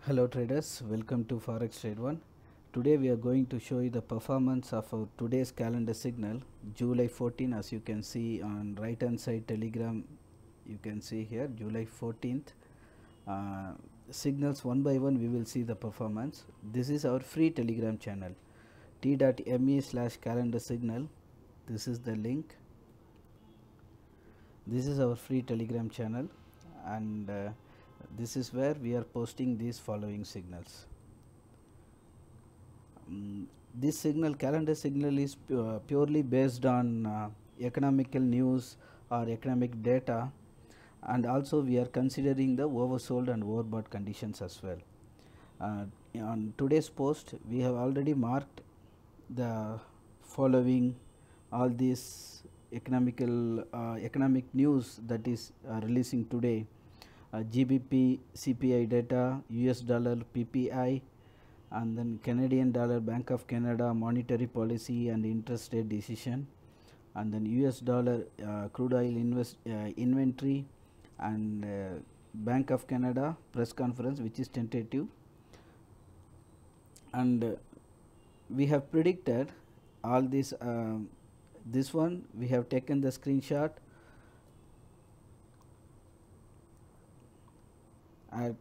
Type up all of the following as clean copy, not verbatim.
Hello traders, welcome to Forex Trade 1. Today we are going to show you the performance of our today's calendar signal July 14. As you can see on right hand side telegram, you can see here July 14th signals one by one. We will see the performance. This is our free telegram channel t.me/calendar signal. This is the link. This is our free telegram channel, and this is where we are posting these following signals. This signal, calendar signal, is purely based on economical news or economic data, and also we are considering the oversold and overbought conditions as well. On today's post, we have already marked the following all these economic news that is releasing today. GBP CPI data, US dollar PPI, and then Canadian dollar Bank of Canada monetary policy and interest rate decision, and then US dollar crude oil inventory, and Bank of Canada press conference, which is tentative. And we have predicted all this. This one we have taken the screenshot at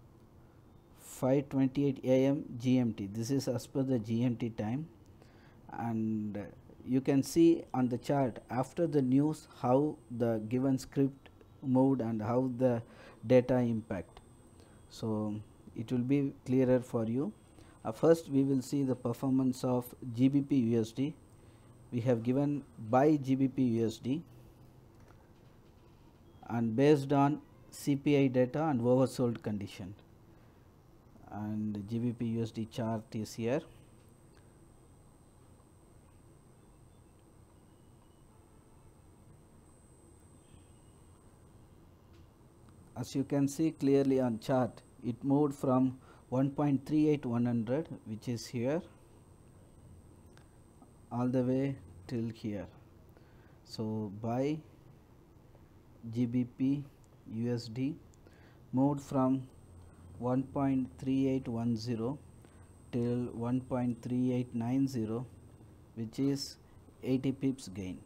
5:28 a.m. GMT. This is as per the GMT time, and you can see on the chart after the news how the given script moved and how the data impact. So it will be clearer for you. First we will see the performance of GBP USD. We have given buy GBP USD, and based on CPI data and oversold condition, and GBP USD chart is here. As you can see clearly on chart, it moved from 1.38100, which is here, all the way till here. So buy GBP USD moved from 1.3810 till 1.3890, which is 80 pips gain.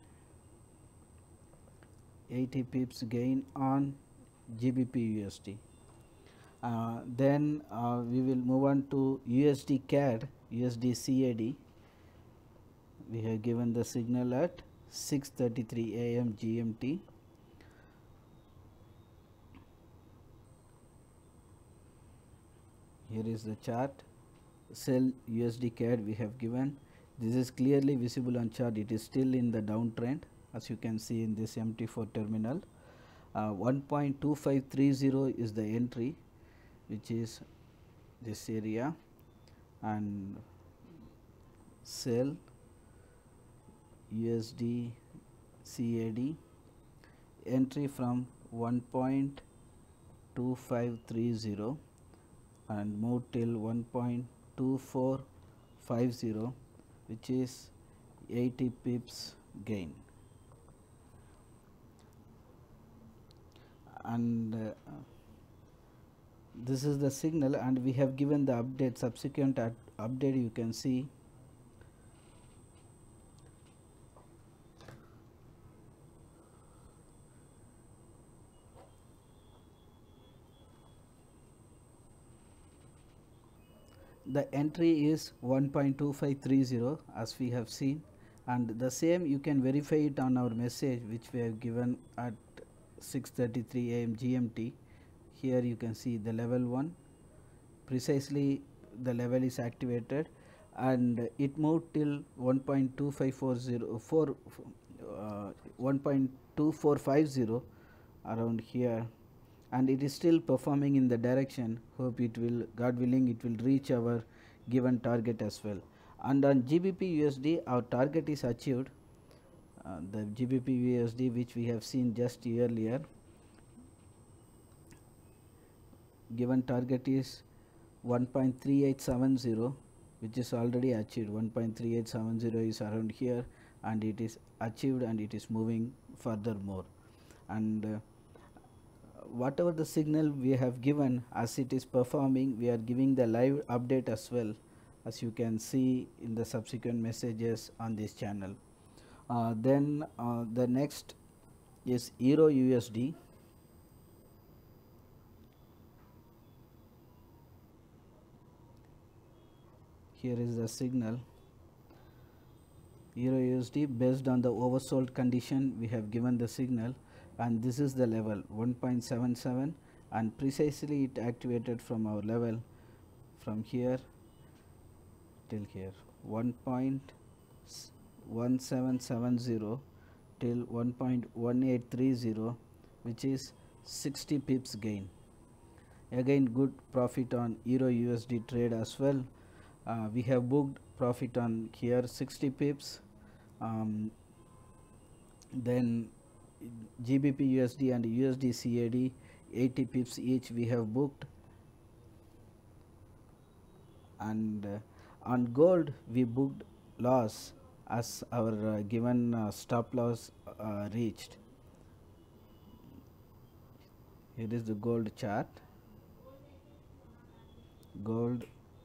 80 pips gain on GBP USD. Then we will move on to USD CAD, USD CAD. We have given the signal at 6:33 a.m. GMT. Here is the chart. Sell USD CAD we have given. This is clearly visible on chart. It is still in the downtrend, as you can see in this MT4 terminal. 1.2530 is the entry, which is this area, and sell USD CAD entry from 1.2530 and move till 1.2450, which is 80 pips gain. And this is the signal, and we have given the update, subsequent update. You can see the entry is 1.2530 as we have seen, and the same you can verify it on our message which we have given at 6:33 a.m. GMT. Here you can see the level 1, precisely the level is activated, and it moved till 1.2450 around here, and it is still performing in the direction. Hope it will, God willing, it will reach our given target as well. And on GBP USD our target is achieved. The GBP USD which we have seen just earlier, given target is 1.3870, which is already achieved. 1.3870 is around here, and it is achieved, and it is moving further more. And whatever the signal we have given, as it is performing, we are giving the live update as well, as you can see in the subsequent messages on this channel. Then the next is Euro USD. Here is the signal. Euro USD, based on the oversold condition, we have given the signal, and this is the level 1.77, and precisely it activated from our level from here till here 1.1770 till 1.1830, which is 60 pips gain. Again, good profit on Euro USD trade as well. We have booked profit on here 60 pips. Then GBP USD and USD CAD 80 pips each we have booked, and on gold we booked loss as our given stop loss reached. Here is the gold chart. Gold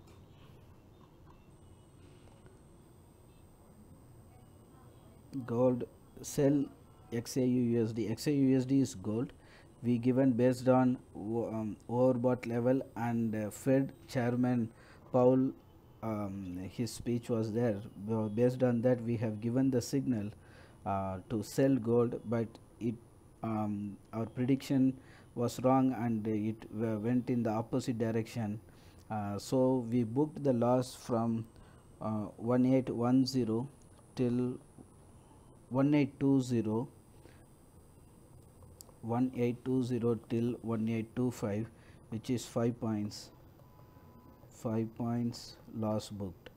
sell XAU USD. XAU USD is gold. We given based on overbought level, and Fed Chairman Powell, his speech was there. Based on that, we have given the signal to sell gold, but it our prediction was wrong, and it went in the opposite direction. So we booked the loss from 1810 till 1820 till 1825, which is 5 points. 5 points loss booked.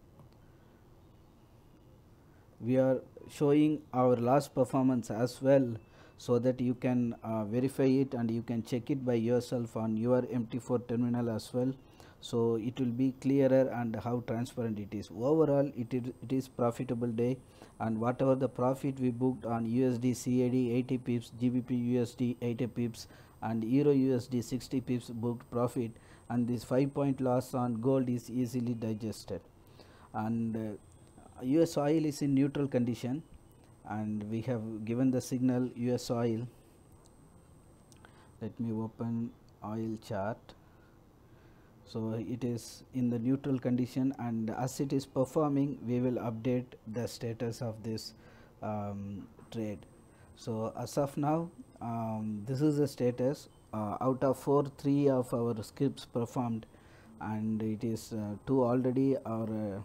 We are showing our last performance as well, so that you can verify it and you can check it by yourself on your MT4 terminal as well. So it will be clearer and how transparent it is. Overall, it is profitable day, and whatever the profit we booked on USD CAD 80 pips, GBP USD 80 pips, and Euro USD 60 pips booked profit, and this 5-point loss on gold is easily digested. And US oil is in neutral condition, and we have given the signal US oil. Let me open oil chart. So it is in the neutral condition, and as it is performing, we will update the status of this trade. So as of now, this is the status. Out of 4, 3 of our scripts performed, and it is 2 already our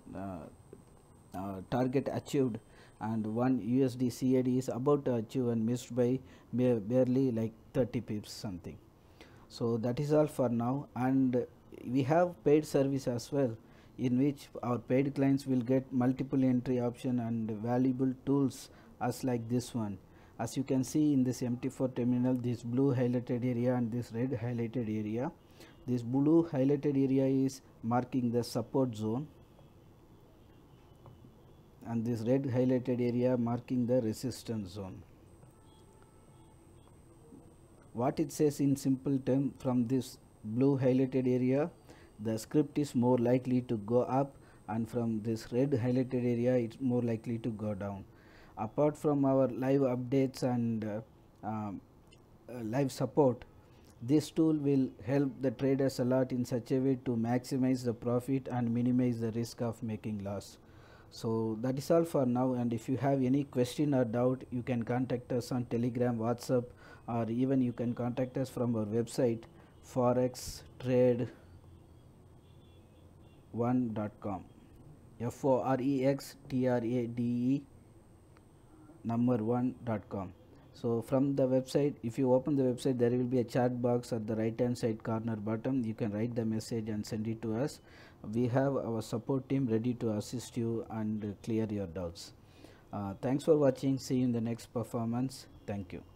target achieved, and 1 USD CAD is about to achieve and missed by barely like 30 pips something. So that is all for now, and we have paid service as well, in which our paid clients will get multiple entry option and valuable tools as like this one. As you can see in this MT4 terminal, this blue highlighted area and this red highlighted area. This blue highlighted area is marking the support zone, and this red highlighted area marking the resistance zone. What it says in simple term, from this blue highlighted area, the script is more likely to go up, and from this red highlighted area, it's more likely to go down. Apart from our live updates and live support, this tool will help the traders a lot in such a way to maximize the profit and minimize the risk of making loss. So that is all for now, and if you have any question or doubt, you can contact us on Telegram, WhatsApp, or even you can contact us from our website forextrade1.com, FOREXTRADE number 1.com. So from the website, if you open the website, there will be a chat box at the right hand side corner bottom. You can write the message and send it to us. We have our support team ready to assist you and clear your doubts. Thanks for watching. See you in the next performance. Thank you.